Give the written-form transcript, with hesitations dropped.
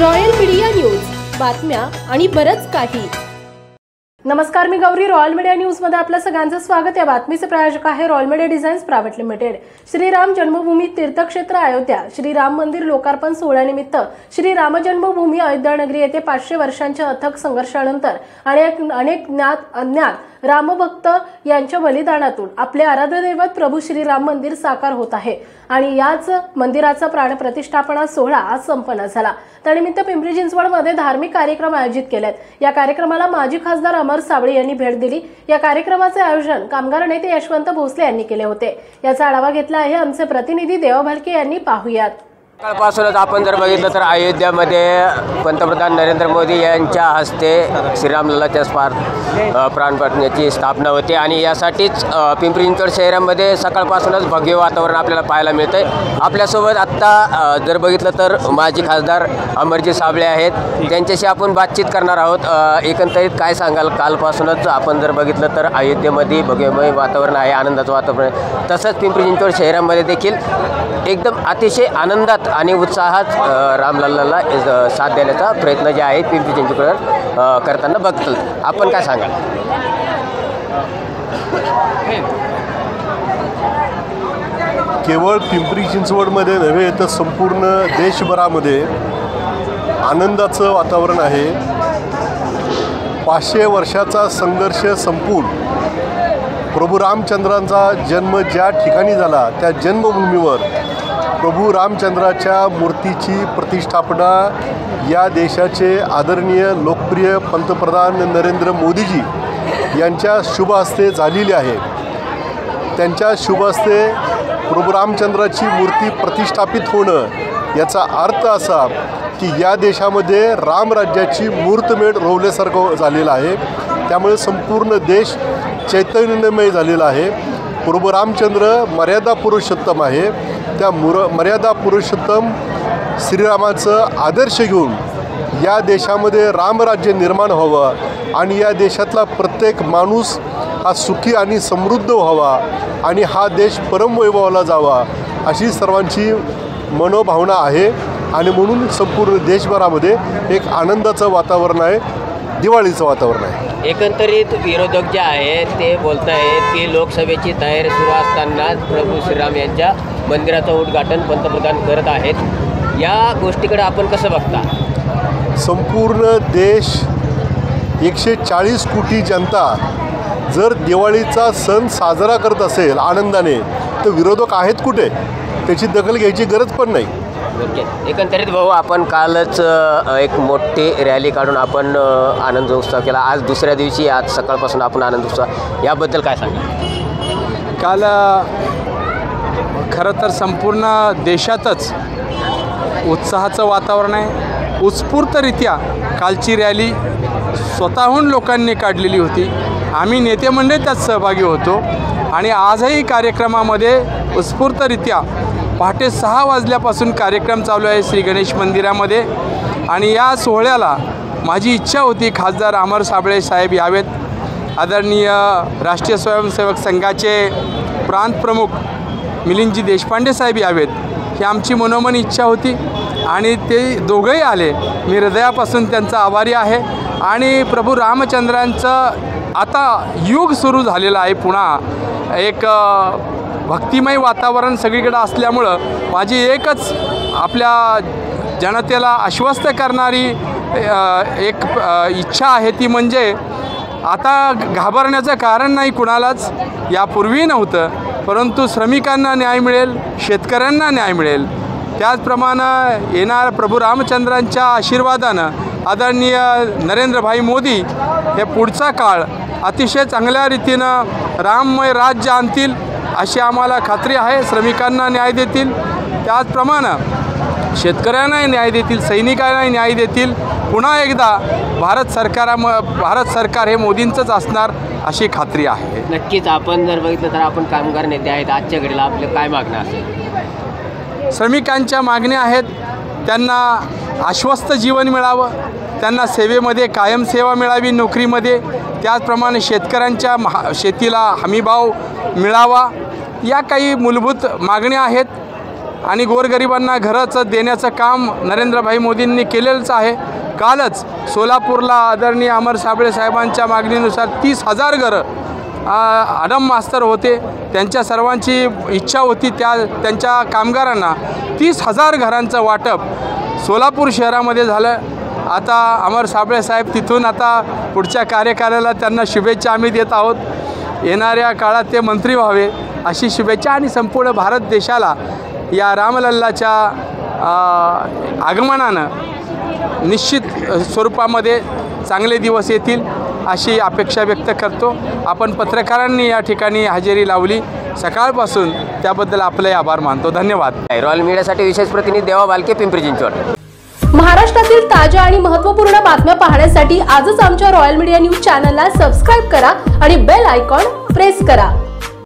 Royal media news, बातम्या आणि बरंच काही। नमस्कार, मी गौरी। रॉयल मीडिया न्यूज मध्ये आपल्या सगळ्यांचं स्वागत। या बातमीचे प्रायोजक आहे royal media designs private limited. Shriram जन्मभूमी तीर्थक्षेत्र अयोध्या श्री राम मंदिर लोकार्पण सोहळ्यानिमित्त श्री राम जन्मभूमी अयोध्या नगरी येथे 500 वर्षांच्या अथक संघर्षानंतर अनेक ज्ञात अज्ञात रामभक्त यांच्या बलिदानातून आपले आराध्य दैवत प्रभू श्री राम मंदिर साकार होत आहे आणि याच मंदिराचा प्राणप्रतिष्ठापना सोहळा आज संपन्न झाला। त्यानिमित्त पिंपरी चिंचवडमध्ये धार्मिक कार्यक्रम आयोजित केलेत। या कार्यक्रमाला माजी खासदार अमर साबळे यांनी भेट दिली। या कार्यक्रमाचे आयोजन कामगार नेते यशवंत भोसले यांनी केले होते। याचा आढावा घेतला आहे आमचे प्रतिनिधी देवा भालके यांनी। पाहूयात। कालपासूनच आपण जर बघितलं तर अयोध्यामध्ये पंतप्रधान नरेंद्र मोदी यांच्या हस्ते श्रीरामलल्लाच्या प्राणप्रतिष्ठेची स्थापना होते आणि यासाठीच पिंपरी चिंचवड शहरामध्ये सकाळपासूनच भव्य वातावरण आपल्याला पाहायला मिळतंय। आपल्यासोबत आत्ता जर बघितलं तर माजी खासदार अमरजी साबळे आहेत, त्यांच्याशी आपण बातचीत करणार आहोत। एकंदरीत काय सांगाल? कालपासूनच आपण जर बघितलं तर अयोध्येमध्ये भव्यमय वातावरण आहे, आनंदाचं वातावरण आहे। तसंच पिंपरी चिंचवड शहरामध्ये देखील एकदम अतिशय आनंदात आणि उत्साहात रामलल्लाला साथ देण्याचा प्रयत्न जे आहे पिंपरी चिंचवड करताना बघतो। आपण काय सांगाल? केवळ पिंपरी चिंचवडमध्ये नव्हे तर संपूर्ण देशभरामध्ये आनंदाचं वातावरण आहे। 500 वर्षाचा संघर्ष संपून प्रभू रामचंद्रांचा जन्म ज्या ठिकाणी झाला त्या जन्मभूमीवर प्रभू रामचंद्राच्या मूर्तीची प्रतिष्ठापना या देशाचे आदरणीय लोकप्रिय पंतप्रधान नरेंद्र मोदीजी यांच्या शुभ हस्ते झालेली आहे। त्यांच्या शुभ हस्ते प्रभू रामचंद्राची मूर्ती प्रतिष्ठापित होणं याचा अर्थ असा की या देशामध्ये रामराज्याची मूर्तमेढ रोवल्यासारखं झालेलं आहे। त्यामुळे संपूर्ण देश चैतन्यमय झालेला आहे। प्रभू रामचंद्र मर्यादा पुरुषोत्तम आहे। त्या मर्यादा पुरुषोत्तम श्रीरामाचं आदर्श घेऊन या देशामध्ये रामराज्य निर्माण व्हावं आणि या देशातला प्रत्येक माणूस हा सुखी आणि समृद्ध व्हावा आणि हा देश परमवैभवाला जावा अशी सर्वांची मनोभावना आहे आणि म्हणून संपूर्ण देशभरामध्ये एक आनंदाचं वातावरण आहे, दिवाळीचं वातावरण आहे। एकंदरीत विरोधक जे आहेत ते बोलत आहेत की लोकसभेची तयारी सुरू असताना प्रभू श्रीराम यांच्या मंदिराचं उद्घाटन पंतप्रधान करत आहेत। या गोष्टीकडे आपण कसं बघता? संपूर्ण देश 140 कोटी जनता जर दिवाळीचा सण साजरा करत असेल आनंदाने तर विरोधक आहेत कुठे? त्याची दखल घ्यायची गरज पण नाही। ओके, एकंदरीत भाऊ आपण कालच एक मोठी रॅली काढून आपण आनंद उत्सव केला। आज दुसऱ्या दिवशी आज सकाळपासून आपण आनंद उत्सव, याबद्दल काय सांगा? काल खरं तर संपूर्ण देशातच उत्साहाचं वातावरण आहे। उत्स्फूर्तरित्या कालची रॅली स्वतःहून लोकांनी काढलेली होती। आम्ही नेते मंडळी त्यात सहभागी होतो आणि आजही कार्यक्रमामध्ये उत्स्फूर्तरित्या पहाटे 6 वाजल्यापासून कार्यक्रम चालू आहे श्री गणेश मंदिरामध्ये आणि या सोहळ्याला माझी इच्छा होती खासदार अमर साबळे साहेब यावेत, आदरणीय राष्ट्रीय स्वयंसेवक संघाचे प्रांत प्रमुख मिलिंदजी देशपांडे साहेब यावेत, ही आमची मनोमन इच्छा होती आणि ते दोघंही आले। मी हृदयापासून त्यांचा आभारी आहे आणि प्रभू रामचंद्रांचं आता युग सुरू झालेलं आहे। पुन्हा एक भक्तिमय वातावरण सगळीकडे असल्यामुळं माझी एकच आपल्या जनतेला आश्वस्त करणारी एक इच्छा आहे, ती म्हणजे आता घाबरण्याचं कारण नाही कुणालाच, यापूर्वी नव्हतं, परंतु श्रमिकांना न्याय मिळेल, शेतकऱ्यांना न्याय मिळेल। त्याचप्रमाणे येणार प्रभू रामचंद्रांच्या आशीर्वादानं आदरणीय नरेंद्रभाई मोदी हे पुढचा काळ अतिशय चांगल्या रीतीनं राममय राज्य आणतील अशी आम्हाला खात्री आहे। श्रमिकांना न्याय देतील, त्याचप्रमाणे शेतकऱ्यांनाही न्याय देतील, सैनिकांनाही न्याय देतील। पुन्हा एकदा भारत सरकार हे मोदींचंच असणार अशी खात्री आहे। नक्कीच आपण जर बघितलं तर आपण कामगार नेते आहेत, आजच्या घडीला आपलं काय मागणं असेल? श्रमिकांच्या मागण्या आहेत, त्यांना आश्वस्त जीवन मिळावं, त्यांना सेवेमध्ये कायम सेवा मिळावी नोकरीमध्ये, त्याचप्रमाणे शेतकऱ्यांच्या शेतीला हमीभाव मिळावा, या काही मूलभूत मागण्या आहेत। आणि गोरगरिबांना घराचं देण्याचं काम नरेंद्रभाई मोदींनी केलेलंच आहे. कालच सोलापूरला आदरणीय अमर साबळे साहेबांच्या मागणीनुसार 30,000 घरं आडम मास्तर होते, त्यांच्या सर्वांची इच्छा होती त्यांच्या कामगारांना 30,000 घरांचं वाटप सोलापूर शहरामध्ये झालं. आता अमर साबळे साहेब तिथून आता पुढच्या कार्यकालाला त्यांना शुभेच्छा आम्ही देत आहोत. येणाऱ्या काळात ते मंत्री व्हावे अशी शुभेच्छा आणि संपूर्ण भारत देशाला या रामलल्लाच्या आगमनानं निश्चित स्वरूपामध्ये चांगले दिवस येतील अशी अपेक्षा व्यक्त करतो. आपण पत्रकारांनी या ठिकाणी हजेरी लावली सकाळपासून, त्याबद्दल आपले आभार मानतो. धन्यवाद. रॉयल मीडियासाठी विशेष प्रतिनिधी देवा बालके, पिंपरी चिंचवड. महाराष्ट्रातील ताज्या आणि महत्त्वपूर्ण बातम्या पाहण्यासाठी आजच आमच्या रॉयल मीडिया न्यूज चॅनलला सबस्क्राईब करा आणि बेल आयकॉन प्रेस करा.